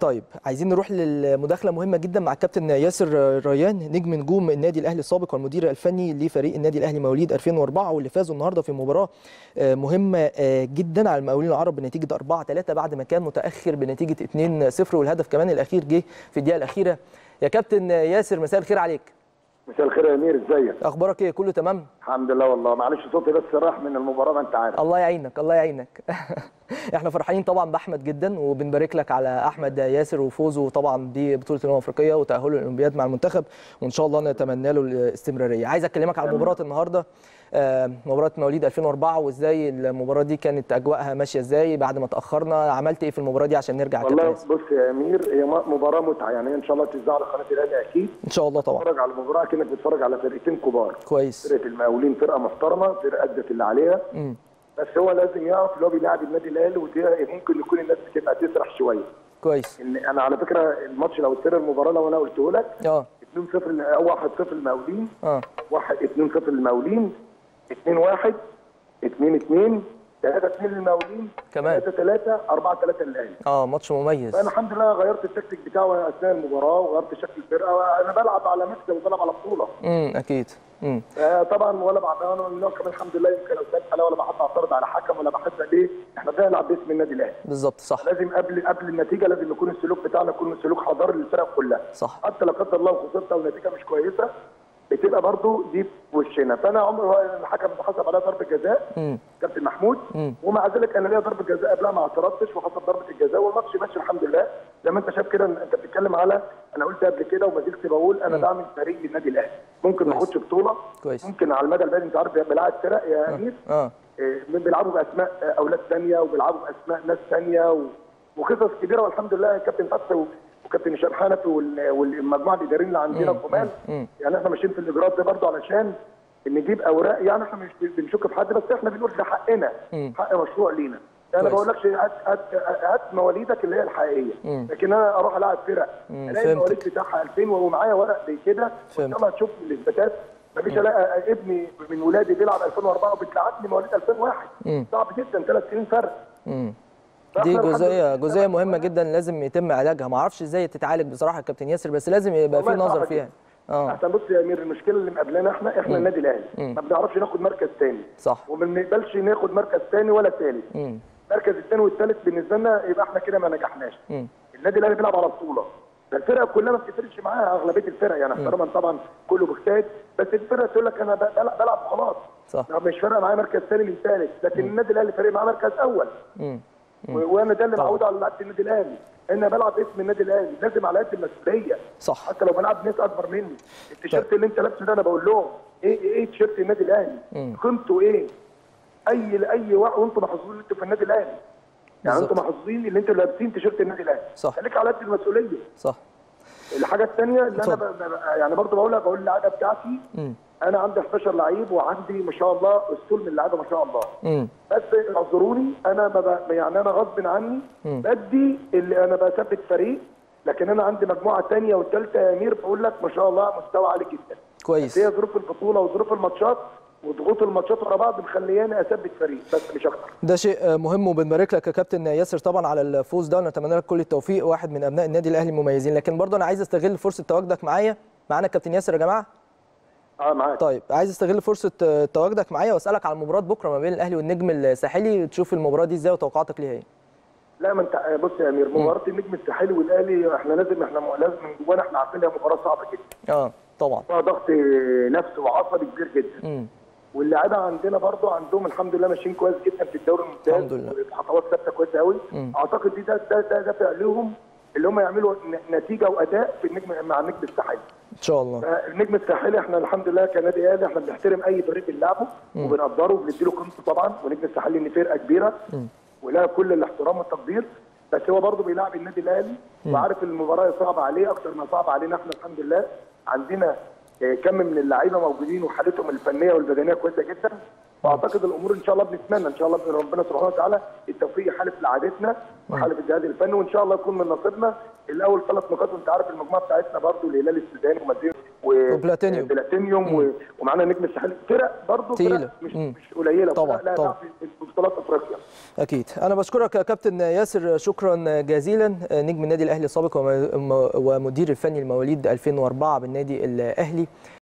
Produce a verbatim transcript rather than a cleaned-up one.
طيب عايزين نروح للمداخله مهمه جدا مع الكابتن ياسر ريان نجم نجوم النادي الاهلي السابق والمدير الفني لفريق النادي الاهلي مواليد ألفين وأربعة واللي فازوا النهارده في مباراه مهمه جدا على المقاولين العرب بنتيجه أربعة ثلاثة بعد ما كان متاخر بنتيجه اتنين صفر والهدف كمان الاخير جه في الدقيقه الاخيره. يا كابتن ياسر مساء الخير عليك. مساء الخير يا امير، ازيك؟ اخبارك ايه؟ كله تمام؟ الحمد لله والله، معلش صوتي بس راح من المباراه ما انت عارف. الله يعينك الله يعينك. احنا فرحانين طبعا باحمد جدا وبنبارك لك على احمد ياسر وفوزه طبعا ببطوله الامم الافريقيه وتاهله للاولمبياد مع المنتخب، وان شاء الله نتمنى له الاستمراريه. عايز اكلمك على مباراه النهارده، مباراه مواليد ألفين وأربعة وازاي المباراه دي كانت اجواءها ماشيه ازاي بعد ما تاخرنا، عملت ايه في المباراه دي عشان نرجع؟ والله بص يا امير، هي مباراه متعه يعني، ان شاء الله تذاع على قناه الاهلي اكيد ان شاء الله طبعا. تتفرج على المباراه كأنك بتتفرج على فرقتين كبار. كويس. فرقه المقاولين فرقه محترمه، فرقه ادت اللي عليها. امم بس هو لازم يعرف اللي هو بيلاعب النادي الاهلي، ودي ممكن يكون الناس بتبقى تسرح شويه. كويس. ان انا على فكره الماتش لو سر المباراه لو انا قلته لك اه اتنين صفر او واحد صفر المقاولين، اه واحد اتنين صفر المقاولين، اتنين واحد، اتنين اتنين، ثلاثة اتنين للمقاولين، كمان ثلاثة ثلاثة، أربعة ثلاثة للاهلي. اه ماتش مميز. فانا الحمد لله غيرت التكتيك بتاعه اثناء المباراه وغيرت شكل الفرقه، انا بلعب على مكسب وبلعب على بطوله. امم اكيد. امم آه طبعا ولا بعد انا كمان الحمد لله يمكن لو سالت عليا ولا بحب اعترض على حكم ولا بحب ليه، احنا بنلعب باسم النادي الاهلي. بالظبط صح. لازم قبل قبل النتيجه لازم يكون السلوك بتاعنا يكون سلوك حضاري للفرق كلها. صح. حتى لا قدر الله خسرت والنتيجه مش كويسه بتبقى برضه دي في وشنا، فانا عمري الحكم حسب عليها ضربه جزاء كابتن محمود، مم. ومع ذلك انا ليا ضربه جزاء قبلها ما اعترضتش وحسب ضربه الجزاء والماتش ماشي الحمد لله زي ما انت شايف كده. انت بتتكلم على انا قلت قبل كده وما زلت بقول انا بعمل فريق للنادي الاهلي، ممكن ما اخدش بطوله كويس. ممكن على المدى البعيد انت عارف بيلعب فرق يا امير اه, آه. بيلعبوا باسماء اولاد ثانيه وبيلعبوا باسماء ناس ثانيه و... وقصص كبيره والحمد لله. كابتن فتحي وكابتن هشام حنفي والمجموعه الاداريين اللي عندنا كمان يعني احنا ماشيين في الاجراءات ده برضه علشان نجيب اوراق، يعني احنا مش بنشك في حد بس احنا بنقول ده حقنا، مم. حق مشروع لينا. انا ما بقولكش هات هات هات مواليدك اللي هي الحقيقيه، مم. لكن انا اروح العب فرق الاقي المواليد بتاعها ألفين ومعايا ورق زي كده وان شاء الله هتشوف الاثباتات. مفيش الاقي ابني من ولادي بيلعب ألفين وأربعة وبتلعبني مواليد ألفين وواحد، صعب جدا ثلاث سنين فرق. مم. دي جزئيه جزئيه مهمه جدا لازم يتم علاجها، ما اعرفش ازاي تتعالج بصراحه يا كابتن ياسر بس لازم يبقى في نظر فيها. اه احسن بص يا امير، المشكله اللي مقابلانا احنا احنا النادي الاهلي ما بنعرفش ناخد مركز ثاني، صح، وما بنقبلش ناخد مركز ثاني ولا ثالث. المركز الثاني والثالث بالنسبه لنا يبقى احنا كده ما نجحناش. مم. النادي الاهلي بيلعب على بطوله، الفرقه كلها ما بتفرقش معاها اغلبيه الفرق يعني احتراما طبعا كله بيجتهد، بس الفرقه تقول لك انا بلعب بلعب خلاص، صح، مش فارقه معايا مركز ثاني من ثالث، لكن النادي الاهلي فارق معاه مركز اول. مم. وانا ده اللي معود على لعيبه النادي الاهلي، انا بلعب اسم النادي الاهلي لازم على قد المسؤوليه، صح، حتى لو بلعب ناس اكبر مني. التيشيرت اللي انت لابسه ده انا بقول لهم ايه ايه تيشيرت النادي الاهلي قيمته ايه؟ اي لاي واحد وانتم محظوظين انتوا في النادي الاهلي، يعني انتم محظوظين اللي انتوا لابسين تيشيرت النادي الاهلي، صح، خليك على قد المسؤوليه، صح. الحاجه الثانيه اللي انا ب... يعني برضه بقولها بقول اللعيبه بتاعتي م. انا عندي احداشر لعيب وعندي ما شاء الله اسطول من اللعيبه ما شاء الله، م. بس اعذروني انا ب... يعني انا غصب عني م. بدي اللي انا بثبت فريق، لكن انا عندي مجموعه ثانيه والثالثه يا امير بقول لك ما شاء الله مستوى عالي جدا. كويس. هي ظروف البطوله وظروف الماتشات وضغوط الماتشات ورا بعض مخلياني اثبت فريق بس مش اكتر. ده شيء مهم وبنبارك لك يا كابتن ياسر طبعا على الفوز ده ونتمنى لك كل التوفيق، واحد من ابناء النادي الاهلي المميزين. لكن برضه انا عايز استغل فرصه تواجدك معايا معانا كابتن ياسر يا جماعه. اه معاك. طيب عايز استغل فرصه تواجدك معايا واسالك على مباراه بكره ما بين الاهلي والنجم الساحلي، تشوف المباراه دي ازاي وتوقعاتك ليها ايه؟ لا ما انت بص يا امير، مباراه النجم الساحلي والاهلي احنا لازم احنا لازم من جوانا احنا عارفين هي مباراه صعبه جدا. اه طبعا. فيها ضغط نفسي وعصبي كبير جدا. امم واللاعيبه عندنا برضو عندهم الحمد لله ماشيين كويس جدا في الدوري الممتاز، الحمد لله، خطوات ثابته كويسه قوي. اعتقد دي ده ده ده دافع لهم اللي هم يعملوا نتيجه واداء في النجم مع النجم الساحلي ان شاء الله. النجم الساحلي احنا الحمد لله كنادي اهلي احنا بنحترم اي فريق بنلعبه وبنقدره وبنديله قيمته طبعا، والنجم الساحلي ان فرقه كبيره ولها كل الاحترام والتقدير، بس هو برضه بيلعب النادي الاهلي وعارف المباراه صعبه عليه اكتر ما صعبه علينا احنا. الحمد لله عندنا كم من اللعيبه موجودين وحالتهم الفنيه والبدنيه كويسه جدا، واعتقد الامور ان شاء الله بنتمنى ان شاء الله ربنا سبحانه وتعالى التوفيق يحالف لعادتنا وحالف الجهاز الفني، وان شاء الله يكون من نصيبنا الاول ثلاث نقاط. وانت عارف المجموعه بتاعتنا برضه الهلال السوداني ومدينه وبلاتينيوم بلاتينيوم ومعانا نجم الساحل، فرق برضه فرق مش مم. مش قليله طبعا طبعا في بطولات افريقيا. اكيد. انا بشكرك يا كابتن ياسر شكرا جزيلا، نجم النادي الاهلي السابق ومدير الفني المواليد ألفين وأربعة بالنادي الاهلي.